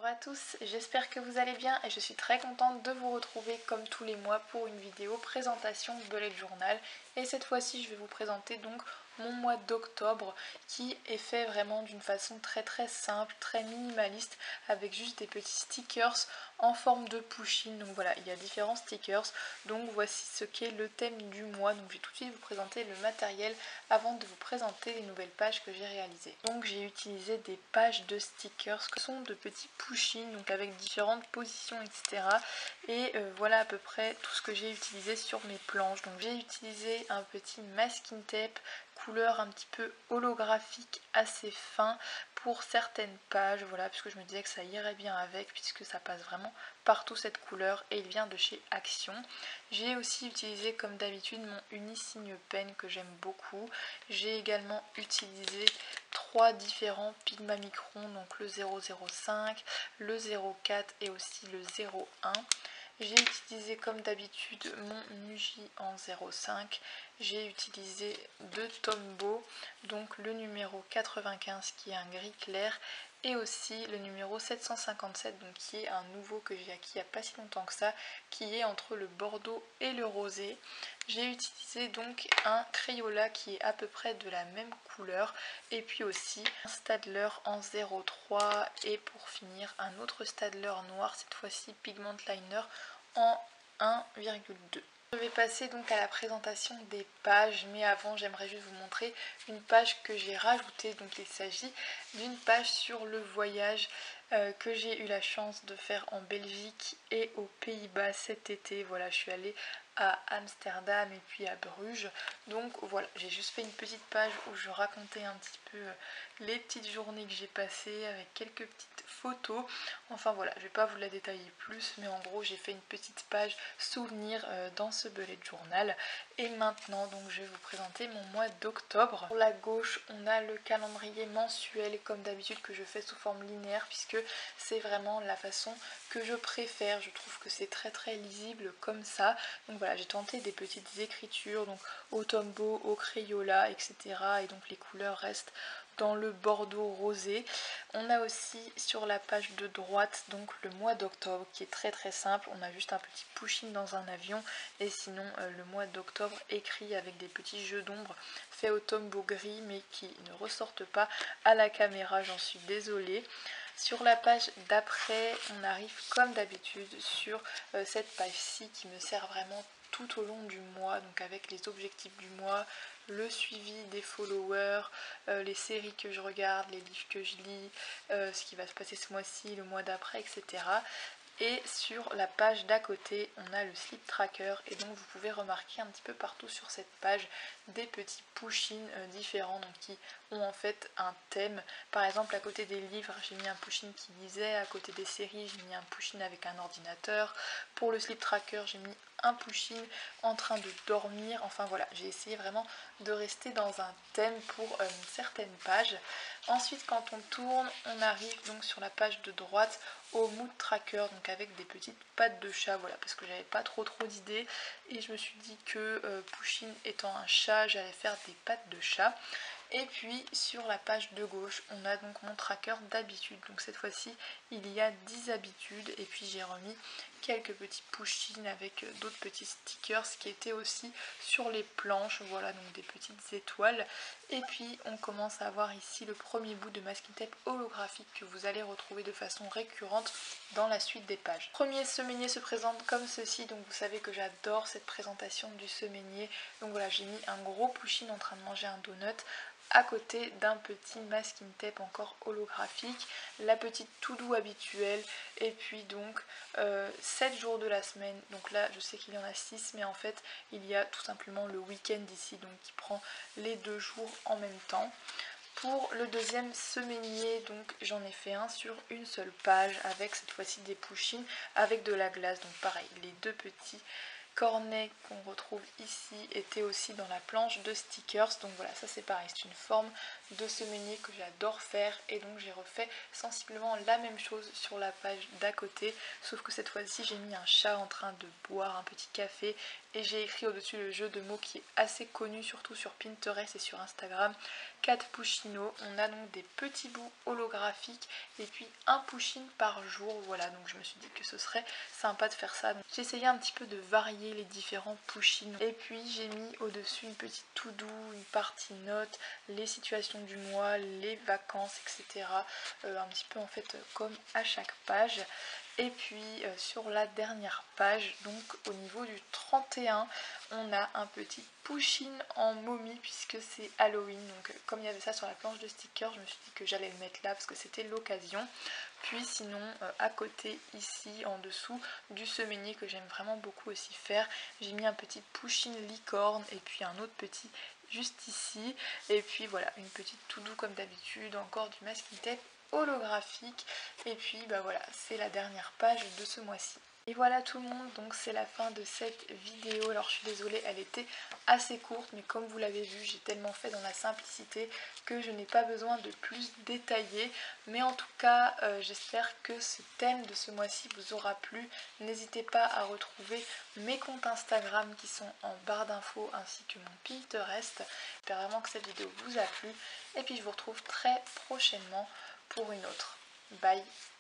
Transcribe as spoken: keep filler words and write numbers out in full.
à tous, j'espère que vous allez bien et je suis très contente de vous retrouver comme tous les mois pour une vidéo présentation bullet journal. Et cette fois-ci je vais vous présenter donc mon mois d'octobre qui est fait vraiment d'une façon très très simple, très minimaliste, avec juste des petits stickers en forme de push-in. Donc voilà, il y a différents stickers, donc voici ce qu'est le thème du mois. Donc je vais tout de suite vous présenter le matériel avant de vous présenter les nouvelles pages que j'ai réalisées. Donc j'ai utilisé des pages de stickers qui sont de petits push-in, donc avec différentes positions, et cetera. Et euh, voilà à peu près tout ce que j'ai utilisé sur mes planches. Donc j'ai utilisé un petit masking tape couleur un petit peu holographique assez fin pour certaines pages, voilà, puisque je me disais que ça irait bien avec, puisque ça passe vraiment partout cette couleur, et il vient de chez Action. J'ai aussi utilisé comme d'habitude mon Unisigne Pen que j'aime beaucoup. J'ai également utilisé trois différents Pigma Micron, donc le zéro zéro cinq, le zéro quatre et aussi le zéro un. J'ai utilisé comme d'habitude mon Uji en zéro cinq. J'ai utilisé deux Tombow, donc le numéro quatre-vingt-quinze qui est un gris clair et aussi le numéro sept cent cinquante-sept, donc qui est un nouveau que j'ai acquis il n'y a pas si longtemps que ça, qui est entre le bordeaux et le rosé. J'ai utilisé donc un Crayola qui est à peu près de la même couleur et puis aussi un Staedtler en zéro trois et pour finir un autre Staedtler noir, cette fois-ci Pigment Liner en un virgule deux. Je vais passer donc à la présentation des pages, mais avant j'aimerais juste vous montrer une page que j'ai rajoutée. Donc il s'agit d'une page sur le voyage euh, que j'ai eu la chance de faire en Belgique et aux Pays-Bas cet été. Voilà, je suis allée à Amsterdam et puis à Bruges. Donc voilà, j'ai juste fait une petite page où je racontais un petit peu les petites journées que j'ai passées avec quelques petites photos. Enfin voilà, je vais pas vous la détailler plus, mais en gros j'ai fait une petite page souvenir euh, dans ce bullet journal. Et maintenant donc je vais vous présenter mon mois d'octobre. Pour la gauche on a le calendrier mensuel comme d'habitude que je fais sous forme linéaire, puisque c'est vraiment la façon que je préfère. Je trouve que c'est très très lisible comme ça. Donc voilà, j'ai tenté des petites écritures donc au Tombow, au Crayola, et cetera. Et donc les couleurs restent dans le bordeaux rosé. On a aussi sur la page de droite donc le mois d'octobre qui est très très simple. On a juste un petit push-in dans un avion et sinon euh, le mois d'octobre écrit avec des petits jeux d'ombre faits au Tombow gris mais qui ne ressortent pas à la caméra, j'en suis désolée. Sur la page d'après, on arrive comme d'habitude sur euh, cette page-ci qui me sert vraiment tout au long du mois, donc avec les objectifs du mois, le suivi des followers, euh, les séries que je regarde, les livres que je lis, euh, ce qui va se passer ce mois-ci, le mois d'après, et cetera. Et sur la page d'à côté, on a le slip tracker et donc vous pouvez remarquer un petit peu partout sur cette page des petits push-in euh, différents donc qui ont en fait un thème. Par exemple à côté des livres j'ai mis un push-in qui lisait, à côté des séries j'ai mis un push-in avec un ordinateur. Pour le slip tracker j'ai mis un push-in en train de dormir. Enfin voilà, j'ai essayé vraiment de rester dans un thème pour euh, certaines pages. Ensuite quand on tourne, on arrive donc sur la page de droite au mood tracker, donc avec des petites pattes de chat, voilà, parce que j'avais pas trop trop d'idées et je me suis dit que euh, Pusheen étant un chat, j'allais faire des pattes de chat. Et puis sur la page de gauche, on a donc mon tracker d'habitude. Donc cette fois-ci, il y a dix habitudes et puis j'ai remis quelques petits push-in avec d'autres petits stickers qui étaient aussi sur les planches. Voilà, donc des petites étoiles. Et puis on commence à avoir ici le premier bout de masking tape holographique que vous allez retrouver de façon récurrente dans la suite des pages. Le premier semainier se présente comme ceci, donc vous savez que j'adore cette présentation du semainier. Donc voilà, j'ai mis un gros push-in en train de manger un donut à côté d'un petit masking tape encore holographique, la petite to-do habituelle et puis donc euh, sept jours de la semaine. Donc là je sais qu'il y en a six, mais en fait il y a tout simplement le week-end ici donc qui prend les deux jours en même temps. Pour le deuxième semainier, donc j'en ai fait un sur une seule page avec cette fois-ci des push-in avec de la glace. Donc pareil, les deux petits cornets qu'on retrouve ici étaient aussi dans la planche de stickers. Donc voilà, ça c'est pareil, c'est une forme de semainier que j'adore faire et donc j'ai refait sensiblement la même chose sur la page d'à côté, sauf que cette fois-ci j'ai mis un chat en train de boire un petit café et j'ai écrit au-dessus le jeu de mots qui est assez connu surtout sur Pinterest et sur Instagram, Cappuccino. On a donc des petits bouts holographiques et puis un push-in par jour, voilà, donc je me suis dit que ce serait sympa de faire ça. J'ai essayé un petit peu de varier les différents push-in et puis j'ai mis au-dessus une petite to-do, une partie note, les situations du mois, les vacances, et cetera. Euh, un petit peu en fait comme à chaque page. Et puis euh, sur la dernière page, donc au niveau du trente et un, on a un petit push-in en momie puisque c'est Halloween. Donc euh, comme il y avait ça sur la planche de stickers, je me suis dit que j'allais le mettre là parce que c'était l'occasion. Puis sinon euh, à côté ici en dessous du semainier que j'aime vraiment beaucoup aussi faire, j'ai mis un petit push-in licorne et puis un autre petit juste ici. Et puis voilà, une petite tout doux comme d'habitude, encore du masking tape holographique. Et puis bah voilà, c'est la dernière page de ce mois-ci. Et voilà tout le monde, donc c'est la fin de cette vidéo. Alors je suis désolée, elle était assez courte, mais comme vous l'avez vu, j'ai tellement fait dans la simplicité que je n'ai pas besoin de plus détailler. Mais en tout cas, euh, j'espère que ce thème de ce mois-ci vous aura plu. N'hésitez pas à retrouver mes comptes Instagram qui sont en barre d'infos ainsi que mon Pinterest. J'espère vraiment que cette vidéo vous a plu. Et puis je vous retrouve très prochainement pour une autre. Bye!